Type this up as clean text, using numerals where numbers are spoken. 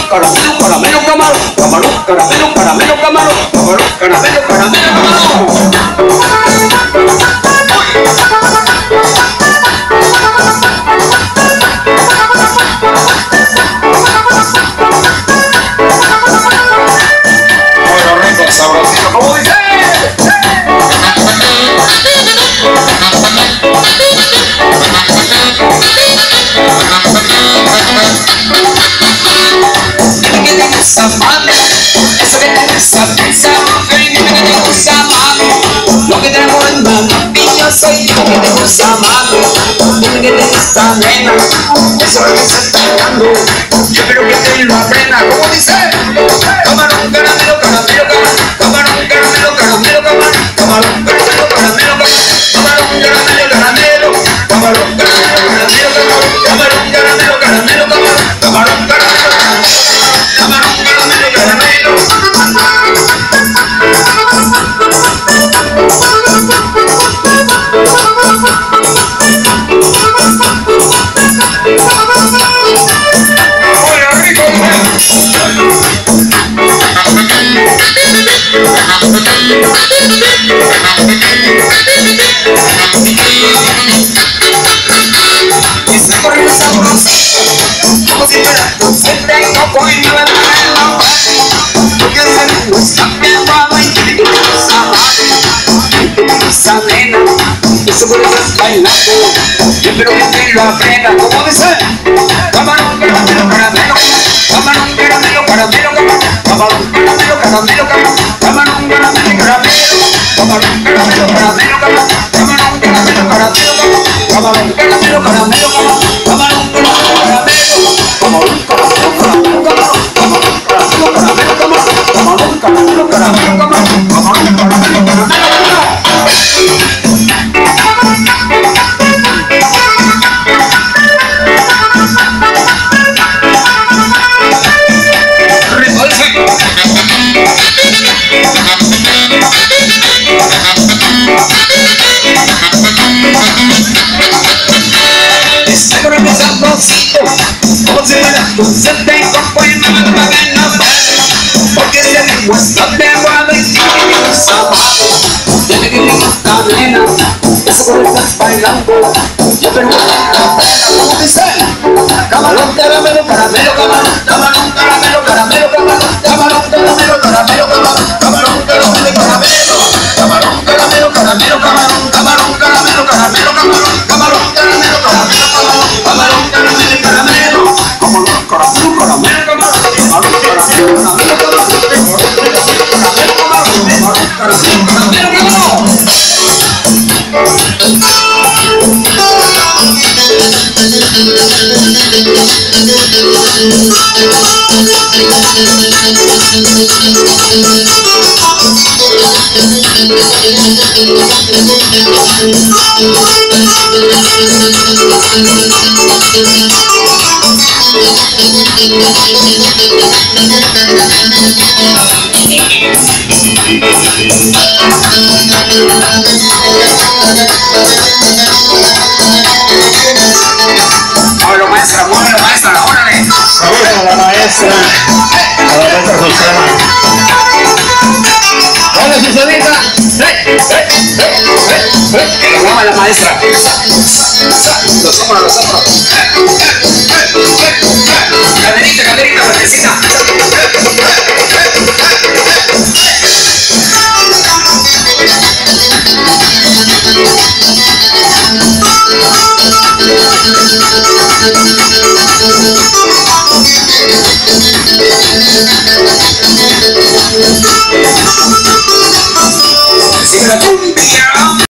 caramelo, caramelo, camarón, camarón, caramelo, caramelo, camarón, camarón, caramelo, caramelo, camarón. Bueno, rico, sabrosito, como dice. ¿Qué te gusta, mami? Eso que te gusta, pizza, dime que te gusta, mami. Lo que tenemos es maravilloso y lo que te gusta, mami. Dime que te gusta, nena. Eso es lo que se está dando. Yo quiero que te lo aprenda. ¿Cómo dice? Camarón, caramelo, caramelo, camarón. Camarón, caramelo, caramelo, camarón. Camarón, caramelo, caramelo, camarón. Camarón, caramelo, caramelo. Camarón, caramelo, caramelo, camarón. Camarón, caramelo, caramelo, camarón. Camarón, caramelo, camarón, caramelo, caramelo. Bueno, rico. Y se corre los sabrosos, como si fuera dulce de coco y no me pelo. Porque se me gusta bien guapa y que te gusta mami. Y que te gusta nena, eso por eso es bailando. Yo espero que te lo aprenda. ¿Cómo dice? Camarón, caramelo, caramelo. Camarón, caramelo, caramelo, camarón. Camarón, caramelo, caramelo, camarón. Camarón, caramelo, caramelo. Camarón, caramelo, caramelo, camarón. Camarón, caramelo, caramelo, camarón. Camarón, caramelo, caramelo, camarón. Camarón, caramelo, caramelo. Camarón, caramelo, caramelo, camarón. Camarón, caramelo, caramelo, camarón. Camarón, caramelo, caramelo, camarón. Camarón, caramelo, caramelo, como si fuera dulce de coco y no me paguen la pena. Porque se me gusta de guado y que te gusta mami. Dime que te gusta nena, eso por eso estás bailando. Yo pero la pena, ¿cómo dice? Camarón, caramelo, caramelo, camarón. Camarón, caramelo, caramelo, camarón. Camarón, caramelo, caramelo, camarón. Camarón, caramelo, caramelo. Camarón, caramelo, caramelo, camarón. Camarón, caramelo, caramelo, camarón. Camarón, caramelo, caramelo, camarón. Camarón, caramelo, caramelo. Camarón, caramelo, caramelo, camarón. Camarón, caramelo, caramelo, camarón. Camarón, caramelo, caramelo. Muévelo maestra, órale. Saludos a la maestra Susana. Hola Susanita. Vamos a la maestra. Los hombros. Caderita, fuertecita. Sigue la cumbia.